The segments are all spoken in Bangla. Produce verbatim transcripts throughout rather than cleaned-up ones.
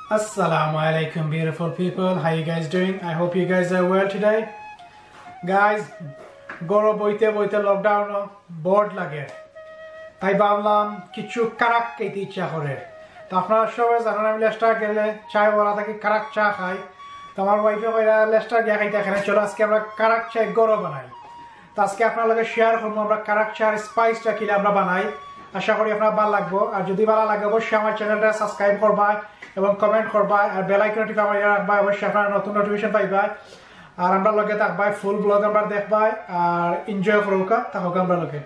Assalamu alaikum, beautiful people. How you guys doing? I hope you guys are well today. Guys, goro boite boite lockdown no board lage. তাই ভাবলাম কিছু কারাক খেতে ইচ্ছা করে। তো আপনারা সবাই জানেন আমি লেস্টার গেলে চায় বলা থাকি কারাক চা খাই। তো আমার ওয়াইফে কইরা লেস্টার গিয়ে খাইতে এখানে চলো আজকে আমরা কারাক চা গরো বানাই। তো আজকে আপনার লগে শেয়ার করবো আমরা কারাক চার স্পাইসটা কিলে আমরা বানাই। আশা করি আপনার ভালো লাগবে। আর যদি ভালো লাগে অবশ্যই আমার চ্যানেলটা সাবস্ক্রাইব করবা এবং কমেন্ট করবা আর বেল আইকনটি আমার রাখবা, অবশ্যই আপনারা নতুন নোটিফিকেশন পাইবা। আর আমরা লগে থাকবা, ফুল ব্লগ আমরা দেখবা আর এনজয় করুকা থাকুক আমরা লগে।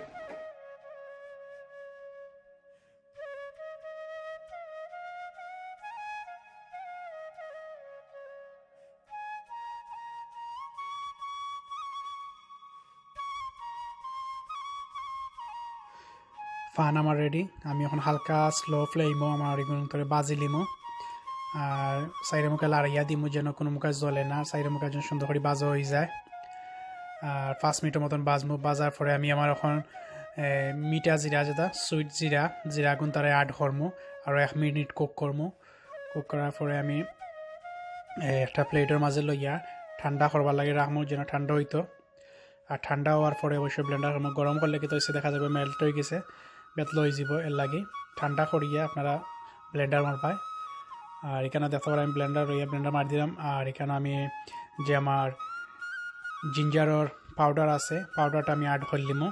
ফান আমার রেডি। আমি এখন হালকা স্লো ফ্লেমও আমার এগুলো করে বাজি লিমো আর সাইডে মুখে লাড়িয়া দিমো যেন কোনো মুখে জ্বলে না, সাইডে মুখে যেন সুন্দর করে বাজা হয়ে যায়। আর পাঁচ মিনিটের মতন বাজমো। বাজার পরে আমি আমার এখন মিঠা জিরা যেটা সুইট জিরা জিরা গুণ তারা অ্যাড করমো আর এক মিনিট কুক করমো। কুক করার পরে আমি একটা প্লেটের মাঝে লইয়া ঠান্ডা করবার লাগে রাখমো যেন ঠান্ডা হইতো। আর ঠান্ডা হওয়ার পরে অবশ্যই ব্লেন্ডার করবো। গরম করলে কিন্তু এসে দেখা যাবে মেল্ট হয়ে গেছে, বেতল হয়ে যাব। এর লাগে ঠান্ডা করিয়ে আপনারা ব্লেন্ডার মারবাই। আর এখানে দেখতে পারেন আমি ব্লেন্ডার রইয়া ব্লেন্ডার মার দিলাম। আর এখানে আমি যে আমার জিঞ্জারের পাউডার আছে পাউডারটা আমি অ্যাড করলিমো।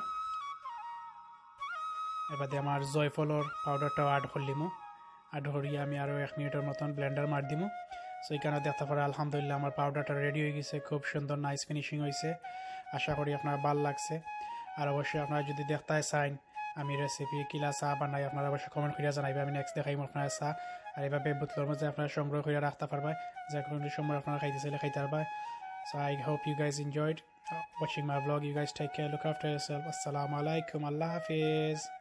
এবারে আমার জয়ফলের পাউডারটাও অ্যাড করলিমো। অ্যাড করিয়ে আমি আরও এক মিনিটের মতন ব্লেন্ডার মার দিমো। সো এখানে দেখতে পারে আলহামদুলিল্লাহ আমার পাউডারটা রেডি হয়ে গেছে, খুব সুন্দর নাইস ফিনিশিং হয়েছে। আশা করি আপনার ভালো লাগছে। আর অবশ্যই আপনারা যদি দেখতে চান আমি রেসিপি কিলা চা বানাই আপনারা অবশ্যই কমেন্ট করে জানাইবে, আমি নেক্সট দেখাইম আপনার চা। আর এভাবে বোতলের মধ্যে আপনারা সংগ্রহ করে রাখতে পারবেন, যে কোনো সময় আপনারা খাইতে চাইলে খাইতে পারবেন। So I hope you guys enjoyed watching my vlog. You guys take care, look after yourself. আসসালামু আলাইকুম, আল্লাহ হাফিজ।